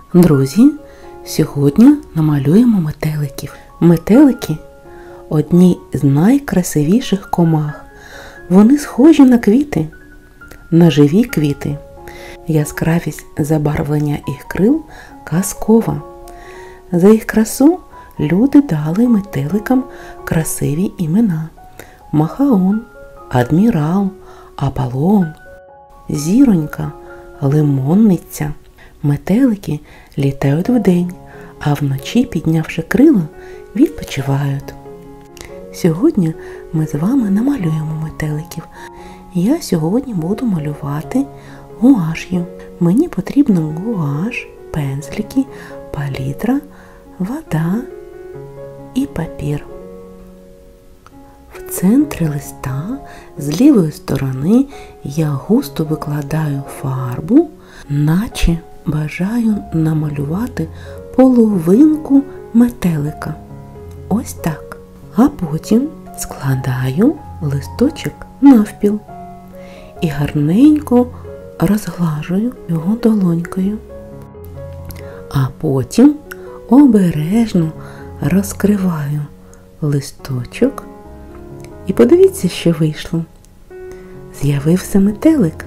Друзі, сьогодні намалюємо метеликів. Метелики – одні з найкрасивіших комах. Вони схожі на квіти, на живі квіти. Яскравість забарвлення їх крил казкова. За їх красу люди дали метеликам красиві імена. Махаон, Адмірал, Аполлон, Зіронька, Лимонниця. Метелики літають вдень, а вночі, піднявши крила, відпочивають. Сьогодні ми з вами намалюємо метеликів. Я сьогодні буду малювати гуаш'ю. Мені потрібно гуаш, пензлики, палітра, вода і папір. В центрі листа з лівої сторони я густо викладаю фарбу, наче бажаю намалювати половинку метелика. Ось так. А потім складаю листочок навпіл і гарненько розглажую його долонькою. А потім обережно розкриваю листочок. І подивіться, що вийшло. З'явився метелик.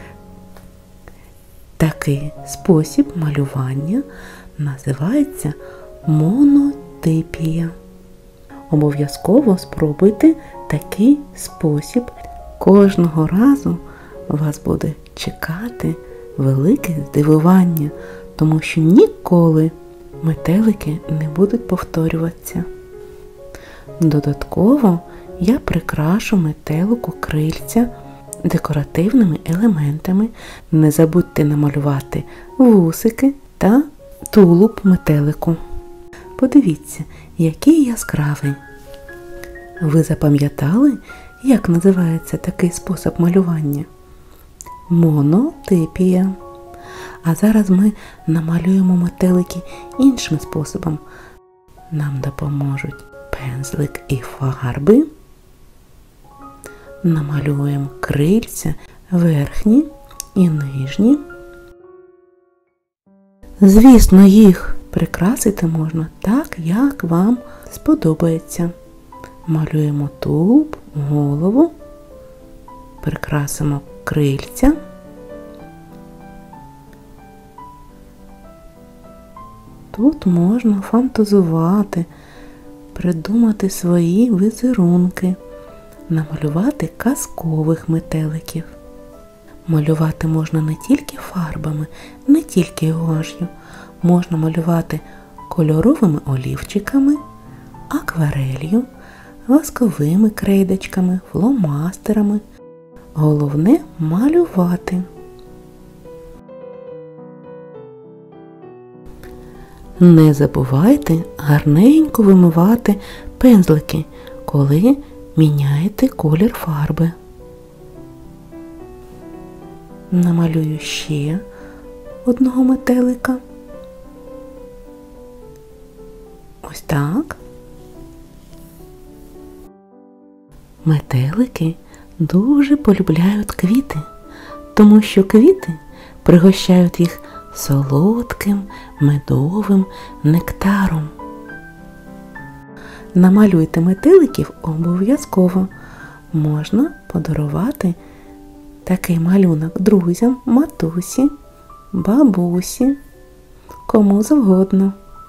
Такий спосіб малювання називається монотипія. Обов'язково спробуйте такий спосіб. Кожного разу вас буде чекати велике здивування, тому що ніколи метелики не будуть повторюватися. Додатково я прикрашу метелику крильця декоративними елементами. Не забудьте намалювати вусики та тулуб метелику. Подивіться, який яскравий. Ви запам'ятали, як називається такий спосіб малювання? Монотипія. А зараз ми намалюємо метелики іншим способом. Нам допоможуть пензлик і фарби. Намалюємо крильця верхні і нижні. Звісно, їх прикрасити можна так, як вам сподобається. Малюємо тулуб, голову, прикрасимо крильця. Тут можна фантазувати, придумати свої візерунки, намалювати казкових метеликів. Малювати можна не тільки фарбами, не тільки гуаш'ю. Можна малювати кольоровими олівчиками, акварелью, восковими крейдочками, фломастерами. Головне – малювати. Не забувайте гарненько вимивати пензлики, коли міняєте колір фарби. Намалюю ще одного метелика. Ось так. Метелики дуже полюбляють квіти, тому що квіти пригощають їх солодким медовим нектаром. Намалюйте метеликів обов'язково. Можна подарувати такий малюнок друзям, матусі, бабусі, кому завгодно.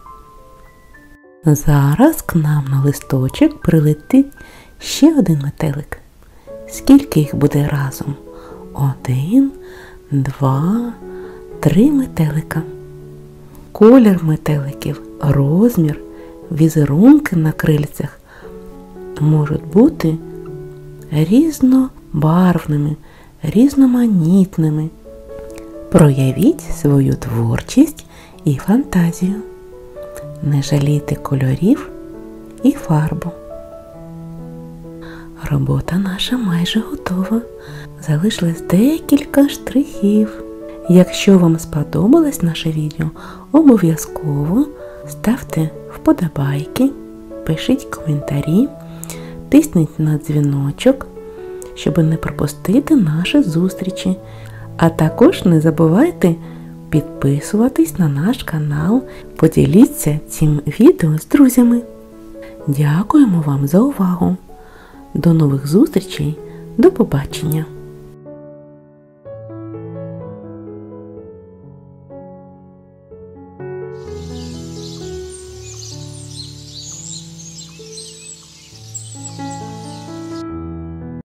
Зараз к нам на листочок прилетить ще один метелик. Скільки їх буде разом? 1, 2, 3 метелика. Колір метеликів, розмір, візерунки на крильцях можуть бути різнобарвними, різноманітними. Проявіть свою творчість і фантазію. Не жалійте кольорів і фарбу. Робота наша майже готова. Залишилось декілька штрихів. Якщо вам сподобалось наше відео, обов'язково ставте вподобайки, пишіть коментарі, тисніть на дзвіночок, щоб не пропустити наші зустрічі. А також не забувайте підписуватись на наш канал, поділіться цим відео з друзями. Дякуємо вам за увагу. До нових зустрічей, до побачення!